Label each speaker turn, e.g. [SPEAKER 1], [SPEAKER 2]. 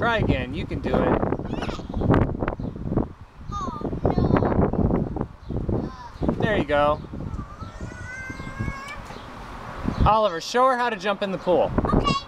[SPEAKER 1] Try again. You can do it. There you go. Oliver, show her how to jump in the pool.
[SPEAKER 2] Okay.